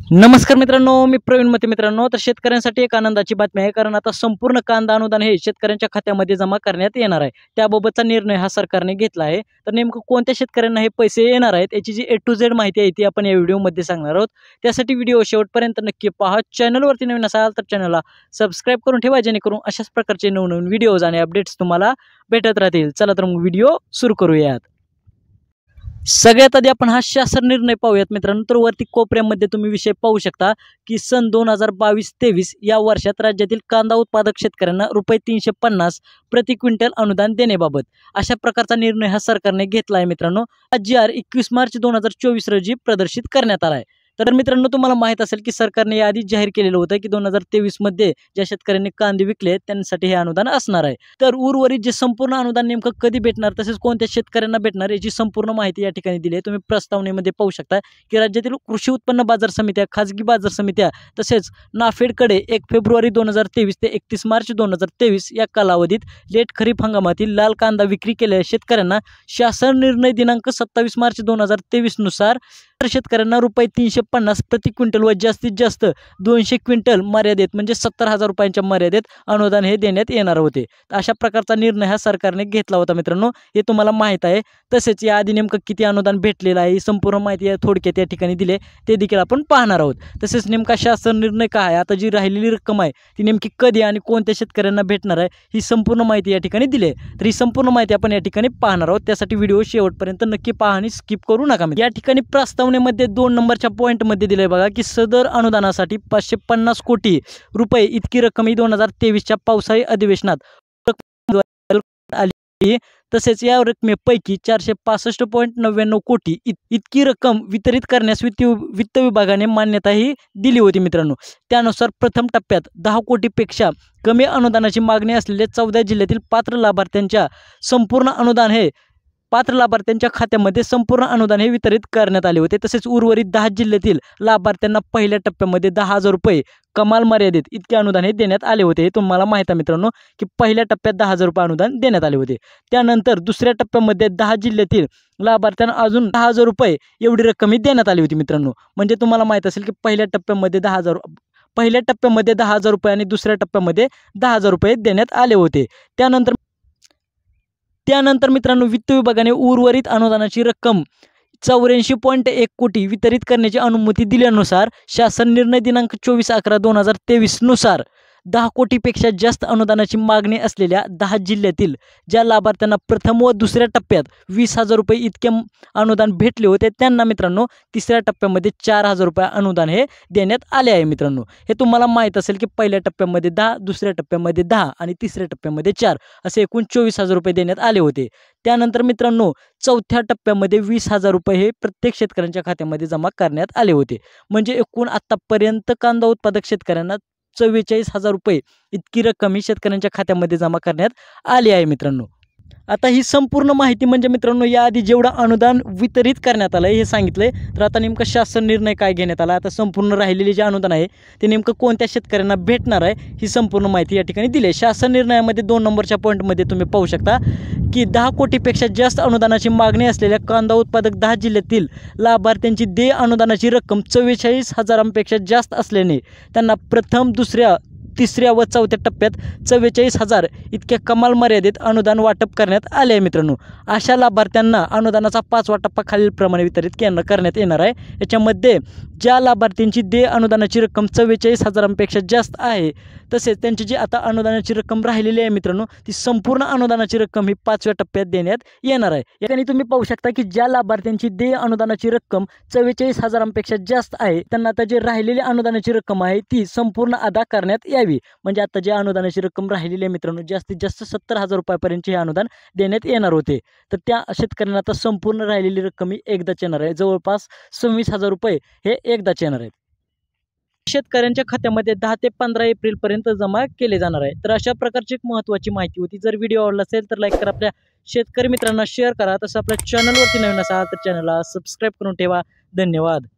नमस्कार मित्रांनो, मी प्रवीण मते. मित्रांनो, तर शेतकऱ्यांसाठी एक आनंदाची बातमी आहे, कारण आता संपूर्ण कांदा अनुदान हे शेतकऱ्यांच्या खात्यामध्ये जमा करण्यात येणार आहे. त्याबाबतचा निर्णय हा सरकारने घेतला आहे. तर नेमकं कोणत्या शेतकऱ्यांना हे पैसे येणार आहेत याची जी A to Z माहिती आहे ती आपण या व्हिडिओमध्ये सांगणार आहोत. त्यासाठी व्हिडिओ शेवटपर्यंत नक्की पहा. चॅनलवरती नवीन असाल तर चॅनलला सबस्क्राईब करून ठेवा, जेणेकरून अशाच प्रकारचे नवनवीन व्हिडिओज आणि अपडेट्स तुम्हाला भेटत राहतील. चला तर मग व्हिडिओ सुरू करूयात. सगळ्यात आधी आपण हा शासन निर्णय पाहूयात मित्रांनो. तर वरती कोपऱ्यामध्ये तुम्ही विषय पाहू शकता की सन 2022-23 या वर्षात राज्यातील कांदा उत्पादक शेतकऱ्यांना ₹350 प्रति क्विंटल अनुदान देण्याबाबत अशा प्रकारचा निर्णय हा सरकारने घेतला आहे मित्रांनो. हा GR 21 मार्च 2024 रोजी प्रदर्शित करण्यात आला आहे. तर मित्रांनो, तुम्हाला माहित असेल की सरकारने याआधी जाहीर केलेलं होतं की 2023 मध्ये ज्या शेतकऱ्यांनी कांदे विकले त्यांच्यासाठी हे अनुदान असणार आहे. तर उर्वरित जे संपूर्ण अनुदान नेमकं कधी भेटणार, तसेच कोणत्या शेतकऱ्यांना भेटणार याची संपूर्ण माहिती या ठिकाणी दिली आहे. तुम्ही प्रस्तावनेमध्ये पाहू शकता की राज्यातील कृषी उत्पन्न बाजार समित्या, खाजगी बाजार समित्या तसेच नाफेडकडे 1 फेब्रुवारी 2023 ते 31 मार्च 2023 या कालावधीत लेट खरीप हंगामातील लाल कांदा विक्री केलेल्या शेतकऱ्यांना शासन निर्णय दिनांक 27 मार्च 2023 नुसार शेतकऱ्यांना ₹350 प्रति क्विंटल व जास्तीत जास्त 200 क्विंटल मर्यादेत म्हणजे 70,000 रुपयांच्या मर्यादेत अनुदान हे देण्यात येणार होते. अशा प्रकारचा निर्णय हा सरकारने घेतला होता मित्रांनो, हे तुम्हाला माहीत आहे. तसेच याआधी नेमकं किती अनुदान भेटलेलं आहे संपूर्ण माहिती थोडक्यात या ठिकाणी दिले, ते देखील आपण पाहणार आहोत. तसेच नेमका शासन निर्णय काय आहे, आता जी राहिलेली रक्कम आहे ती नेमकी कधी आणि कोणत्या शेतकऱ्यांना भेटणार आहे ही संपूर्ण माहिती या ठिकाणी दिली आहे. तर ही संपूर्ण माहिती आपण या ठिकाणी पाहणार आहोत. त्यासाठी व्हिडिओ शेवटपर्यंत नक्की पहा आणि स्किप करू नका. या ठिकाणी प्रस्तावनेमध्ये 2 नंबरच्या पॉईंटमध्ये दिले बघा की सदर अनुदानासाठी 550 कोटी रुपये इतकी रक्कम ही 2023च्या पावसाळी अधिवेशनात आली. तसेच या रकमेपैकी 465.99 कोटी इतकी रक्कम वितरित करण्यास वित्त विभागाने मान्यता ही दिली होती मित्रांनो. त्यानुसार प्रथम टप्प्यात 10 कोटीपेक्षा कमी अनुदानाची मागणी असलेल्या 14 जिल्ह्यातील पात्र लाभार्थ्यांच्या खात्यामध्ये संपूर्ण अनुदान हे वितरित करण्यात आले होते. तसेच उर्वरित 10 जिल्ह्यातील लाभार्थ्यांना पहिल्या टप्प्यामध्ये 10,000 रुपये कमाल मर्यादेत इतके अनुदान हे देण्यात आले होते. हे तुम्हाला माहिती आहे मित्रांनो की पहिल्या टप्प्यात 10,000 रुपये अनुदान देण्यात आले होते. त्यानंतर दुसऱ्या टप्प्यामध्ये 10 जिल्ह्यातील लाभार्थ्यांना अजून 10,000 रुपये एवढी रक्कम ही देण्यात आली होती मित्रांनो. म्हणजे तुम्हाला माहित असेल की पहिल्या टप्प्यामध्ये 10,000 रुपये आणि दुसऱ्या टप्प्यामध्ये 10,000 रुपये देण्यात आले होते. त्यानंतर मित्रांनो, वित्त विभागाने उर्वरित अनुदानाची रक्कम 84.1 कोटी वितरित करण्याची अनुमती दिल्यानुसार शासन निर्णय दिनांक 24/11/2023 नुसार 10 कोटीपेक्षा जास्त अनुदानाची मागणी असलेल्या 10 जिल्ह्यातील ज्या लाभार्थ्यांना प्रथम व दुसऱ्या टप्प्यात 20,000 रुपये इतके अनुदान भेटले होते त्यांना मित्रांनो तिसऱ्या टप्प्यामध्ये 4,000 रुपये अनुदान हे देण्यात आले आहे मित्रांनो. हे तुम्हाला माहीत असेल की पहिल्या टप्प्यामध्ये 10, दुसऱ्या टप्प्यामध्ये 10 आणि तिसऱ्या टप्प्यामध्ये 4 असे एकूण 24,000 रुपये देण्यात आले होते. त्यानंतर मित्रांनो, चौथ्या टप्प्यामध्ये 20,000 रुपये हे प्रत्येक शेतकऱ्यांच्या खात्यामध्ये जमा करण्यात आले होते. म्हणजे एकूण आतापर्यंत कांदा उत्पादक शेतकऱ्यांना 44,000 रुपये इतकी रक्कम ही शेतकऱ्यांच्या खात्यामध्ये जमा करण्यात आली आहे मित्रांनो. आता ही संपूर्ण माहिती म्हणजे मित्रांनो याआधी जेवढं अनुदान वितरित करण्यात आलं हे सांगितलंय. तर आता नेमकं शासन निर्णय काय घेण्यात आला, आता संपूर्ण राहिलेले जे अनुदान आहे ते नेमकं कोणत्या शेतकऱ्यांना भेटणार आहे ही संपूर्ण माहिती या ठिकाणी दिली आहे. शासन निर्णयामध्ये 2 नंबरच्या पॉईंटमध्ये तुम्ही पाहू शकता की 10 कोटीपेक्षा जास्त अनुदानाची मागणी असलेल्या कांदा उत्पादक 10 जिल्ह्यातील लाभार्थ्यांची देय अनुदानाची रक्कम 44,000पेक्षा जास्त असल्याने त्यांना प्रथम, दुसऱ्या, तिसऱ्या व चौथ्या टप्प्यात 44,000 इतक्या कमाल मर्यादेत अनुदान वाटप करण्यात आले आहे मित्रांनो. अशा लाभार्थ्यांना अनुदानाचा 5वा टप्पा खालीलप्रमाणे वितरित करण्यात येणार आहे. याच्यामध्ये ज्या लाभार्थ्यांची देय अनुदानाची रक्कम 44,000पेक्षा जास्त आहे, तसेच त्यांची जी आता अनुदानाची रक्कम राहिलेली आहे मित्रांनो ती संपूर्ण अनुदानाची रक्कम ही 5व्या टप्प्यात देण्यात येणार आहे. याने तुम्ही पाहू शकता की ज्या लाभार्थ्यांची देय अनुदानाची रक्कम 44,000पेक्षा जास्त आहे त्यांना आता जे राहिलेली अनुदानाची रक्कम आहे ती संपूर्ण अदा करण्यात यावी. म्हणजे आता जे अनुदानाची रक्कम राहिलेली आहे मित्रांनो जास्तीत जास्त 70,000 रुपयापर्यंतचे हे अनुदान देण्यात येणार होते. तर त्या शेतकऱ्यांना आता संपूर्ण राहिलेली रक्कम ही एकदाच येणार आहे. जवळपास 26,000 रुपये हे एकदाच येणार आहेत. शेतकऱ्यांच्या खात्यामध्ये 10 ते 15 एप्रिलपर्यंत जमा केले जाणार आहे. तर अशा प्रकारची एक महत्त्वाची माहिती होती. जर व्हिडिओ आवडला असेल तर लाईक करा, आपल्या शेतकरी मित्रांना शेअर करा. तसं आपल्या चॅनलवरती नवीन असाल तर चॅनलला सबस्क्राईब करून ठेवा. धन्यवाद.